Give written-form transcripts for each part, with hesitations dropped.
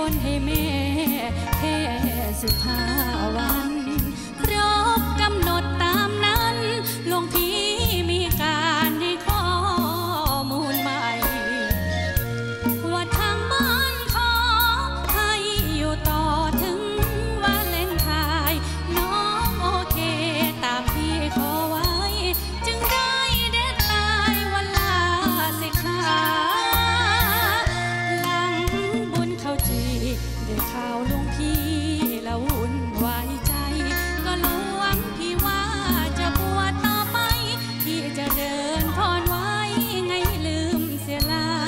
นให้แม่แค่15 วันครบกำหนดตามนั้นหลวงพี่มีการให้ข้อมูลใหม่ว่าทางบ้านขอให้อยู่ต่อถึงวาเลนไทน์น้องโอเคตามที่ขอไว้จึงได้เดดไลน์วันลาสิขาหลังบุญเข้าจีได้ข่าวหลวงพี่ละวุ่นวายใจก็หลวงพี่ว่าจะบวชต่อไปพี่จะเดินพรไว้ไงลืมเสียลา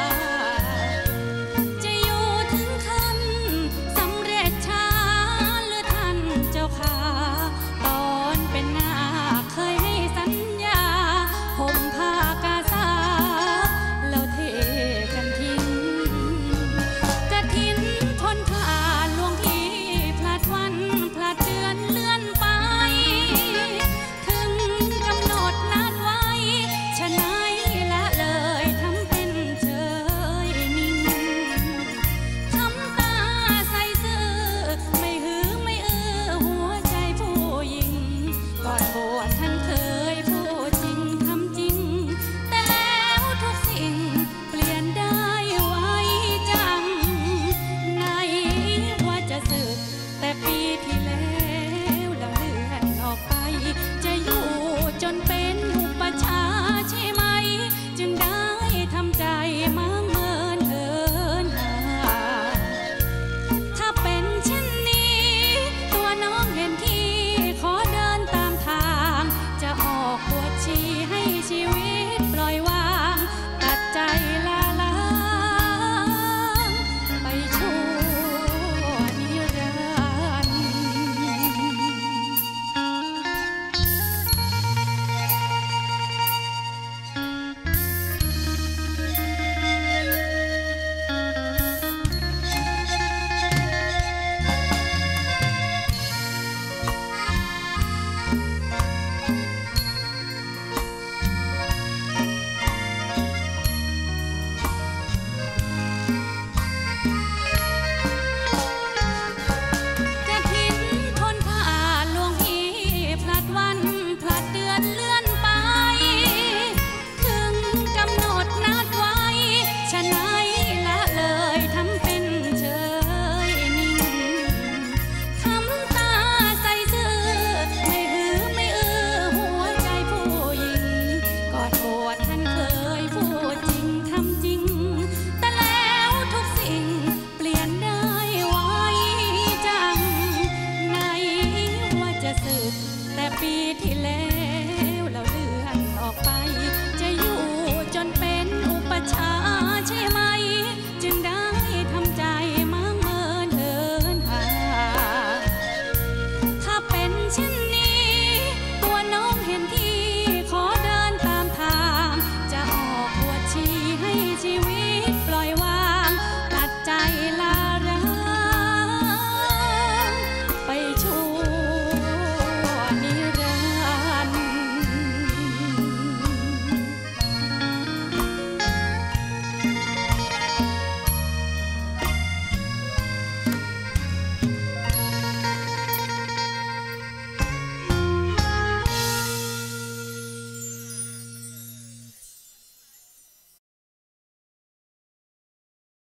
จะอยู่ถึงขั้นสำเร็จช้าหรือท่านเจ้าขาตอนเป็นนาคเคยให้สัญญาห่มผ้ากาสาแล้วเทกันทิ้งกฐินทนผ่านหลวงพี่พลัดวันพลัดเดือนเลื่อนไปถึงกำหนดนัดไว้ฉะไหนละเลยทำเป็นเฉยนิ่งทำตาใส่ซื่อไม่หือไม่หัวใจผู้หญิงก่อนบวชท่านเคยพูดจริงทำจริงแต่แล้วทุกสิ่งเปลี่ยนได้ไวจังไหนว่าจะสึกแต่ปีที่แล้วเลื่อนออกไปจะอยู่จนเป็นอุปชาใช่ไหมจึงได้ทำใจมั่งเมินเหินห่างถ้าเป็นเช่นนี้ตัวน้องเห็นที่ขอเดินตามทางจะออกบวชชีให้ชีวิตปล่อยวางตัดใจลาล้างไปชั่วนิรันดร์ กฐินทนผ่านหลวงพี่พลัดวันพลัดเดือนเลื่อนไปถึงกำหนดนัดไว้ฉะไหนละเลยทำเป็นเฉยนิ่งทำตาใส่ซื่อไม่หือไม่หัวใจผู้หญิงกอดบวชท่านเค